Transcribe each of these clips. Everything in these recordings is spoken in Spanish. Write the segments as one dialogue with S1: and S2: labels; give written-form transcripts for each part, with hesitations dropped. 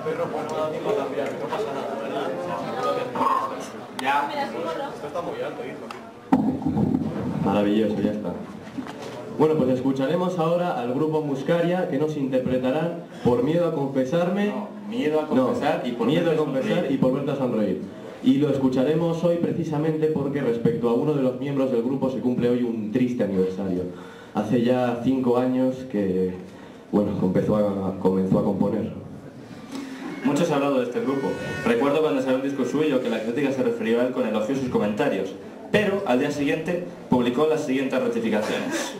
S1: Pedro, pues no da tiempo a cambiar, no pasa nada, ¿verdad? Ya. Esto está muy alto, hijo.
S2: Maravilloso, ya está. Bueno, pues escucharemos ahora al grupo Muscaria, que nos interpretarán Por miedo a confesarme.
S3: No, miedo a confesar y por
S2: miedo a
S3: verte
S2: confesar
S3: sonreír.
S2: y por verte a sonreír. Y lo escucharemos hoy precisamente porque respecto a uno de los miembros del grupo se cumple hoy un triste aniversario. Hace ya 5 años que, bueno, comenzó a componer.
S3: Mucho se ha hablado de este grupo. Recuerdo cuando salió un disco suyo que la crítica se refirió a él con elogios sus comentarios, pero al día siguiente publicó las siguientes rectificaciones.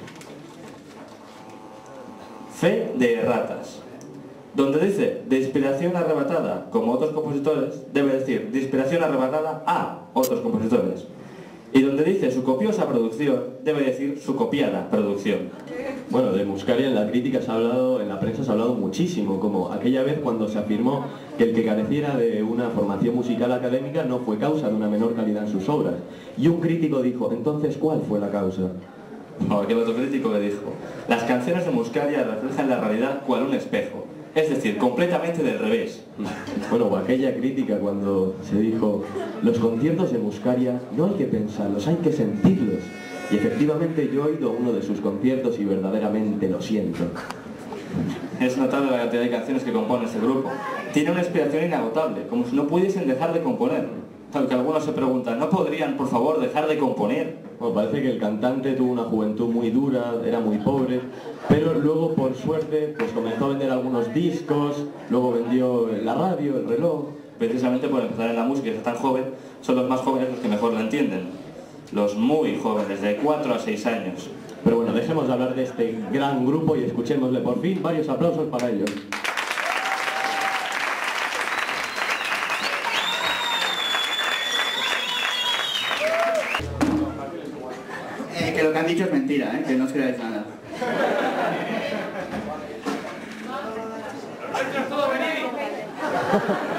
S3: Fe de erratas. Donde dice de inspiración arrebatada, como otros compositores, debe decir de inspiración arrebatada a otros compositores. Y donde dice su copiosa producción, debe decir su copiada producción.
S2: Bueno, de Muscaria en la crítica se ha hablado, en la prensa se ha hablado muchísimo, como aquella vez cuando se afirmó que el que careciera de una formación musical académica no fue causa de una menor calidad en sus obras. Y un crítico dijo, entonces, ¿cuál fue la causa?
S3: Aquel otro crítico que dijo, las canciones de Muscaria reflejan la realidad cual un espejo, es decir, completamente del revés.
S2: Bueno, o aquella crítica cuando se dijo, los conciertos de Muscaria no hay que pensarlos, hay que sentirlos. Y efectivamente yo he ido a uno de sus conciertos y verdaderamente lo siento.
S3: Es notable la cantidad de canciones que compone este grupo. Tiene una inspiración inagotable, como si no pudiesen dejar de componer. Tal que algunos se preguntan, ¿no podrían, por favor, dejar de componer?
S2: Bueno, parece que el cantante tuvo una juventud muy dura, era muy pobre, pero luego, por suerte, pues comenzó a vender algunos discos, luego vendió la radio, el reloj.
S3: Precisamente por empezar en la música y ser tan joven, son los más jóvenes los que mejor la entienden. Los muy jóvenes, de 4 a 6 años.
S2: Pero bueno, dejemos de hablar de este gran grupo y escuchémosle por fin. Varios aplausos para ellos.
S4: Que lo que han dicho es mentira, que no os creáis nada.
S1: ¡Todo venid!